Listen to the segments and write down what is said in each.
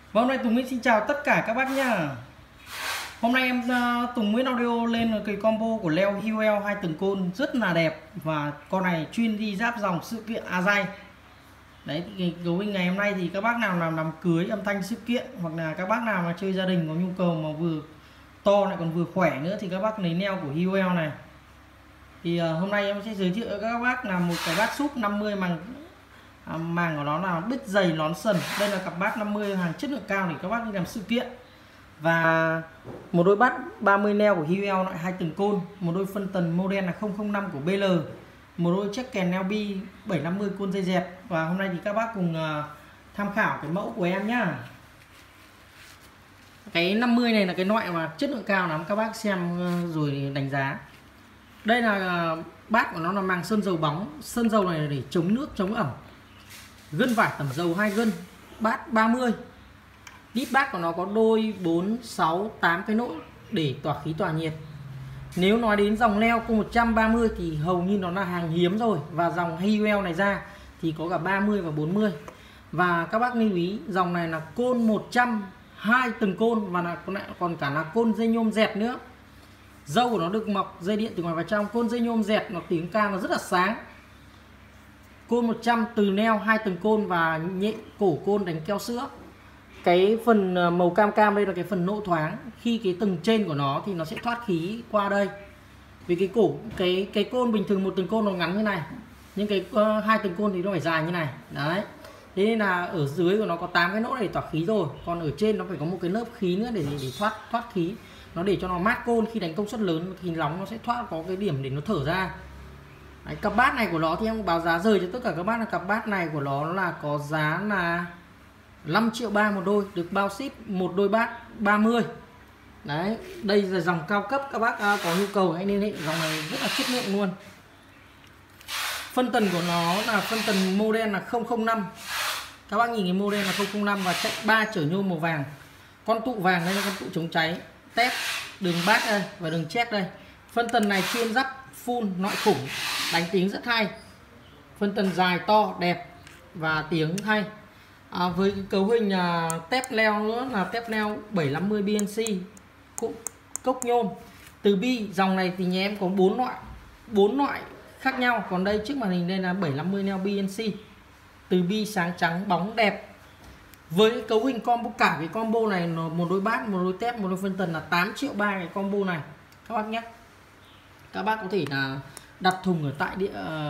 Vâng, hôm nay Tùng Nguyễn xin chào tất cả các bác nhá. Hôm nay em Tùng Nguyễn Audio lên cái combo của leo Hewell 2 tầng côn rất là đẹp. Và con này chuyên đi giáp dòng sự kiện A-dây. Đấy, thì đối với ngày hôm nay thì các bác nào làm cưới, âm thanh sự kiện, hoặc là các bác nào mà chơi gia đình có nhu cầu mà vừa to lại còn vừa khỏe nữa thì các bác lấy neo của Hewell này. Thì hôm nay em sẽ giới thiệu cho các bác là một cái bát súp 50 màng của nó là bích dày nón sần. Đây là cặp bát 50 hàng chất lượng cao để các bác đi làm sự kiện. Và một đôi bát 30 neo của Hewell loại 2 tầng côn, một đôi phân tần model là 005 của BL, một đôi check kèn neo bi 750 côn dây dẹp. Và hôm nay thì các bác cùng tham khảo cái mẫu của em nhá. Cái 50 này là cái loại mà chất lượng cao lắm, các bác xem rồi đánh giá. Đây là bát của nó là màng sơn dầu bóng. Sơn dầu này là để chống nước, chống ẩm. Gân vải tẩm dầu 2 gân. Bát 30. Đít bát của nó có đôi 4, 6, 8 cái nỗ để tỏa khí tỏa nhiệt. Nếu nói đến dòng leo cô 130 thì hầu như nó là hàng hiếm rồi. Và dòng Hewell này ra thì có cả 30 và 40. Và các bác lưu ý dòng này là côn 100 2 tầng côn và còn cả là côn dây nhôm dẹt nữa. Dâu của nó được mọc dây điện từ ngoài vào trong. Côn dây nhôm dẹt nó tiếng ca nó rất là sáng. Côn 100 từ neo 2 tầng côn và nhện cổ côn đánh keo sữa. Cái phần màu cam cam đây là cái phần nỗ thoáng. Khi cái tầng trên của nó thì nó sẽ thoát khí qua đây. Vì cái cổ cái côn bình thường một tầng côn nó ngắn như này, nhưng cái 2 tầng côn thì nó phải dài như này. Đấy. Thế nên là ở dưới của nó có 8 cái nỗ để tỏa khí rồi, còn ở trên nó phải có một cái lớp khí nữa để thoát khí. Nó để cho nó mát côn, khi đánh công suất lớn khí nóng nó sẽ có cái điểm để nó thở ra. Đấy, cặp bát này của nó thì em báo giá rời cho tất cả các bác là cặp bát này của nó là có giá là 5,3 triệu một đôi, được bao ship một đôi bát 30. Đấy, đây là dòng cao cấp, các bác có nhu cầu hãy liên hệ, dòng này rất là chất lượng luôn. Phân tần của nó là phân tần model là 005. Các bác nhìn cái model là 005 và chạy 3 chở nhôm màu vàng. Con tụ vàng đây là con tụ chống cháy, tép, đường bát đây và đường check đây. Phân tần này chuyên dắt full nội khủng, đánh tiếng rất hay. Phân tần dài to đẹp và tiếng hay. Với cái cấu hình tép leo nữa là tép leo 750 BNC cốc nhôm. Từ bi dòng này thì nhà em có 4 loại khác nhau, còn đây trước màn hình đây là 750 neo BNC. Từ bi sáng trắng bóng đẹp. Với cái cấu hình combo, cả cái combo này một đôi bát, một đôi tép, một đôi phân tần là 8,3 triệu cái combo này các bác nhé. Các bác có thể là đặt thùng ở tại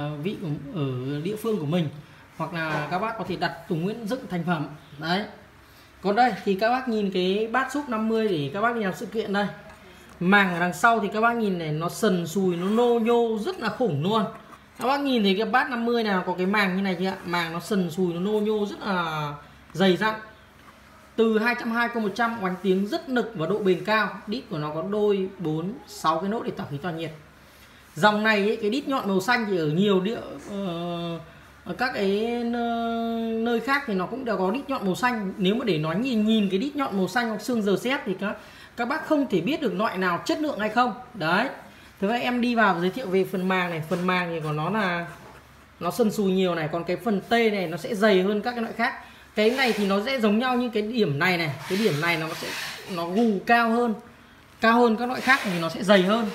địa phương của mình, hoặc là các bác có thể đặt Tùng Nguyễn dựng thành phẩm. Đấy. Còn đây thì các bác nhìn cái bát súp 50 để các bác đi làm sự kiện đây. Màng ở đằng sau thì các bác nhìn này, nó sần sùi, nó nô nhô rất là khủng luôn. Các bác nhìn thấy cái bát 50 nào có cái màng như này chưa ạ? Màng nó sần sùi, nó nô nhô rất là dày dặn. Từ 220 qua 100, oánh tiếng rất nực và độ bền cao. Đít của nó có đôi 4, 6 cái nỗ để tỏa khí tỏa nhiệt. Dòng này ấy, cái đít nhọn màu xanh thì ở nhiều ở các cái nơi khác thì nó cũng đều có đít nhọn màu xanh. Nếu mà để nói nhìn cái đít nhọn màu xanh hoặc xương giờ xét thì các bác không thể biết được loại nào chất lượng hay không. Đấy. Thế vậy em đi vào giới thiệu về phần màng này. Phần màng thì của nó là nó sần sùi nhiều này, còn cái phần T này nó sẽ dày hơn các cái loại khác. Cái này thì nó sẽ giống nhau, nhưng cái điểm này này, cái điểm này nó gù cao hơn các loại khác thì nó sẽ dày hơn.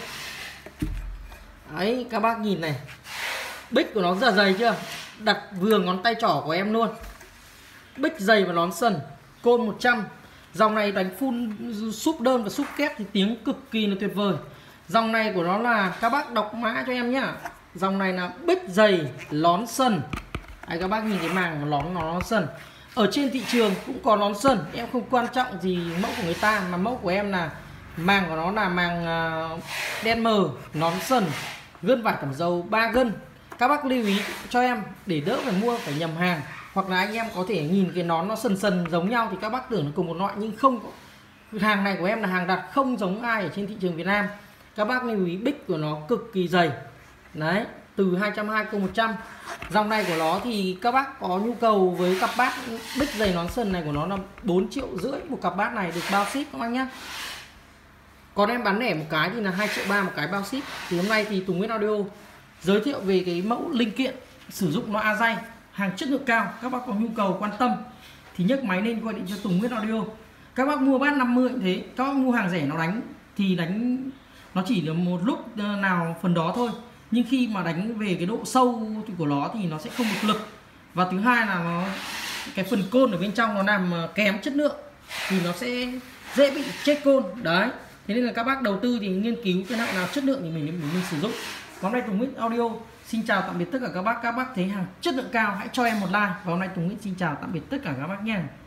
Đấy, các bác nhìn này, bích của nó rất là dày chưa, đặt vừa ngón tay trỏ của em luôn. Bích dày và nón sần, côn 100. Dòng này đánh full súp đơn và súp kép thì tiếng cực kỳ là tuyệt vời. Dòng này của nó là, các bác đọc mã cho em nhá, dòng này là bích dày nón sần. Đấy, các bác nhìn cái màng nó sần. Ở trên thị trường cũng có nón sần, em không quan trọng gì mẫu của người ta, mà mẫu của em là màng của nó là màng đen mờ, nón sần, gân vải tẩm dầu 3 gân. Các bác lưu ý cho em để đỡ phải mua phải nhầm hàng, hoặc là anh em có thể nhìn cái nón nó sần giống nhau thì các bác tưởng là cùng một loại, nhưng không. Hàng này của em là hàng đặt không giống ai ở trên thị trường Việt Nam. Các bác lưu ý bích của nó cực kỳ dày. Đấy, từ 220 qua 100. Dòng này của nó thì các bác có nhu cầu với cặp bát bích dày nón sần này của nó là 4,5 triệu một cặp bát này, được bao ship các bác nhé. Còn em bán lẻ một cái thì là 2,3 triệu một cái bao ship. Thì hôm nay thì Tùng Nguyễn Audio giới thiệu về cái mẫu linh kiện sử dụng nó A-dây, hàng chất lượng cao. Các bác có nhu cầu quan tâm thì nhấc máy lên gọi điện cho Tùng Nguyễn Audio. Các bác mua bát 50 cũng thế, các bác mua hàng rẻ nó đánh thì đánh nó chỉ là một lúc nào phần đó thôi, nhưng khi mà đánh về cái độ sâu của nó thì nó sẽ không được lực. Và thứ hai là nó cái phần côn ở bên trong nó làm kém chất lượng thì nó sẽ dễ bị chết côn đấy. Thế nên là các bác đầu tư thì nghiên cứu cái nào chất lượng thì mình sử dụng. Hôm nay Tùng Nguyễn Audio xin chào tạm biệt tất cả các bác thấy hàng chất lượng cao hãy cho em một like. Và hôm nay Tùng Nguyễn xin chào tạm biệt tất cả các bác nha.